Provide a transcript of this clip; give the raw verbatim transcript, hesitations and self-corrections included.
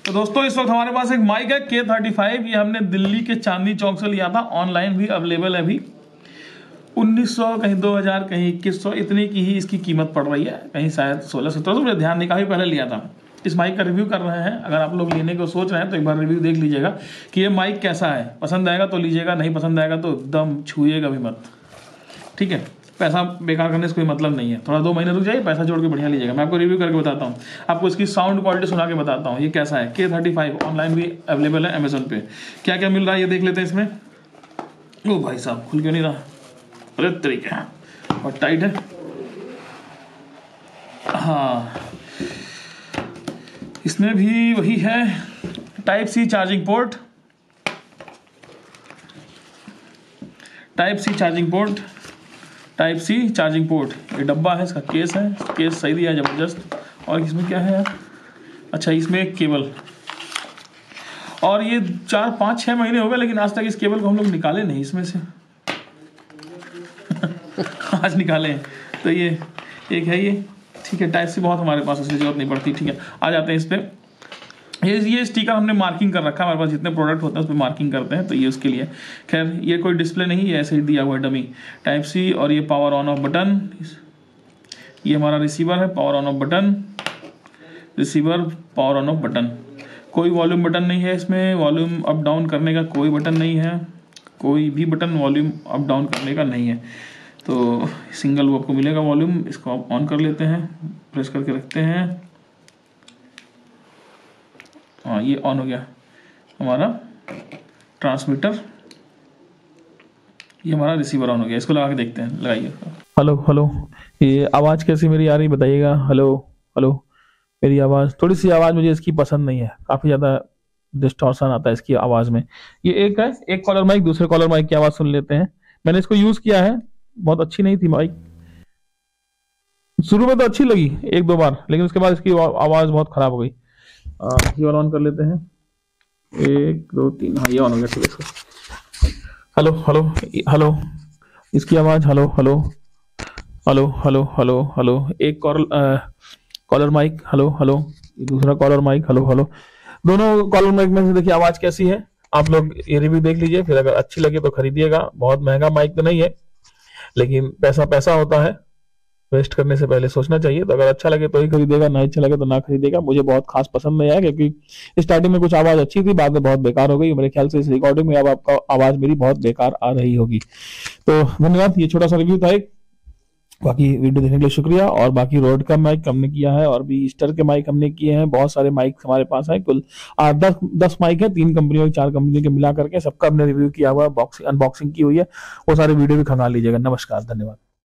तो दोस्तों इस वक्त हमारे पास एक माइक है के थर्टी फाइव, ये हमने दिल्ली के चांदनी चौक से लिया था, ऑनलाइन भी अवेलेबल है अभी। उन्नीस सौ कहीं दो हज़ार कहीं इक्कीस सौ इतनी की ही इसकी कीमत पड़ रही है, कहीं शायद सोलह सत्रह सौ, मुझे ध्यान नहीं, काफ़ी पहले लिया था। इस माइक का रिव्यू कर रहे हैं, अगर आप लोग लेने को सोच रहे हैं तो एक बार रिव्यू देख लीजिएगा कि ये माइक कैसा है। पसंद आएगा तो लीजिएगा, नहीं पसंद आएगा तो एकदम छूइएगा भी मत, ठीक है। पैसा बेकार करने से कोई मतलब नहीं है, थोड़ा दो महीने रुक जाइए, पैसा जोड़ के बढ़िया लीजिएगा। मैं आपको रिव्यू करके बताता हूँ, आपको इसकी साउंड क्वालिटी सुना के बताता हूँ ये कैसा है। के थर्टी फाइव ऑनलाइन भी अवेलेबल है अमेजोन पे। क्या क्या मिल रहा है ये देख लेते हैं इसमें। ओ भाई साहब खुल क्यों नहीं रहा, अरे तरीके और टाइट है। हाँ इसमें भी वही है, type C charging port, type C charging port, type C charging port. ये डब्बा है, इसका केस है, केस सही दिया है जबरदस्त। और इसमें क्या है यार, अच्छा इसमें एक केबल, और ये चार पाँच छः महीने हो गए लेकिन आज तक इस केबल को हम लोग निकाले नहीं इसमें से आज निकाले हैं। तो ये एक है ये, ठीक है। टाइप सी बहुत हमारे पास उसकी जरूरत नहीं पड़ती, ठीक है। आ जाते हैं इस पर। ये ये स्टिकर हमने मार्किंग कर रखा है, हमारे पास जितने प्रोडक्ट होते हैं उस पर मार्किंग करते हैं, तो ये उसके लिए। खैर ये कोई डिस्प्ले नहीं है, ऐसे ही दिया हुआ है डमी। टाइप सी, और ये पावर ऑन ऑफ बटन, ये हमारा रिसीवर है, power on off button, receiver power on off button. कोई वॉल्यूम बटन नहीं है इसमें, वॉल्यूम अप डाउन करने का कोई बटन नहीं है, कोई भी बटन वॉल्यूम अप डाउन करने का नहीं है। तो सिंगल वो आपको मिलेगा वॉल्यूम। इसको आप ऑन कर लेते हैं, प्रेस करके रखते हैं, हाँ ये ऑन हो गया हमारा ट्रांसमीटर, ये हमारा रिसीवर ऑन हो गया। इसको लगा के देखते हैं, लगाइए। हेलो हेलो, ये आवाज़ कैसी मेरी आ रही बताइएगा। हेलो हेलो, मेरी आवाज़, थोड़ी सी आवाज़ मुझे इसकी पसंद नहीं है, काफ़ी ज़्यादा डिस्टॉर्शन आता है इसकी आवाज़ में। ये एक है, एक कॉलर माइक, दूसरे कॉलर माइक की आवाज़ सुन लेते हैं। मैंने इसको यूज़ किया है, बहुत अच्छी नहीं थी माइक, शुरू में तो अच्छी लगी एक दो बार, लेकिन उसके बाद इसकी आवाज़ बहुत ख़राब हो गई। ये वाला ऑन कर लेते हैं, एक दो तीन, हाँ ये ऑन हो गया, ठीक है। हेलो हेलो हेलो, इसकी आवाज़, hello hello hello hello hello hello, एक collar collar mic, hello hello, दूसरा कॉलर माइक, हेलो हेलो। दोनों कॉलर माइक में से देखिए आवाज़ कैसी है, आप लोग ये रिव्यू देख लीजिए, फिर अगर अच्छी लगे तो खरीदिएगा। बहुत महंगा माइक तो नहीं है, लेकिन पैसा पैसा होता है, वेस्ट करने से पहले सोचना चाहिए। तो अगर अच्छा लगे तो ही खरीदेगा, नहीं अच्छा लगे तो ना खरीदेगा। मुझे बहुत खास पसंद नहीं आया, क्योंकि स्टार्टिंग में कुछ आवाज़ अच्छी थी, बाद में बहुत बेकार हो गई। मेरे ख्याल से इस रिकॉर्डिंग में अब आपका आवाज़ मेरी बहुत बेकार आ रही होगी। तो धन्यवाद, ये छोटा सा रिव्यू था एक। बाकी वीडियो देखने के लिए शुक्रिया। और बाकी रोड का माइक हमने किया है, और भी ईस्टर के माइक हमने किए हैं। बहुत सारे माइक हमारे पास है, कुल आठ दस दस माइक है, तीन कंपनियों चार कंपनियों के मिला करके, सबका हमने रिव्यू किया हुआ है, अनबॉक्सिंग की हुई है। वो सारे वीडियो भी खंगाल लीजिएगा। नमस्कार, धन्यवाद।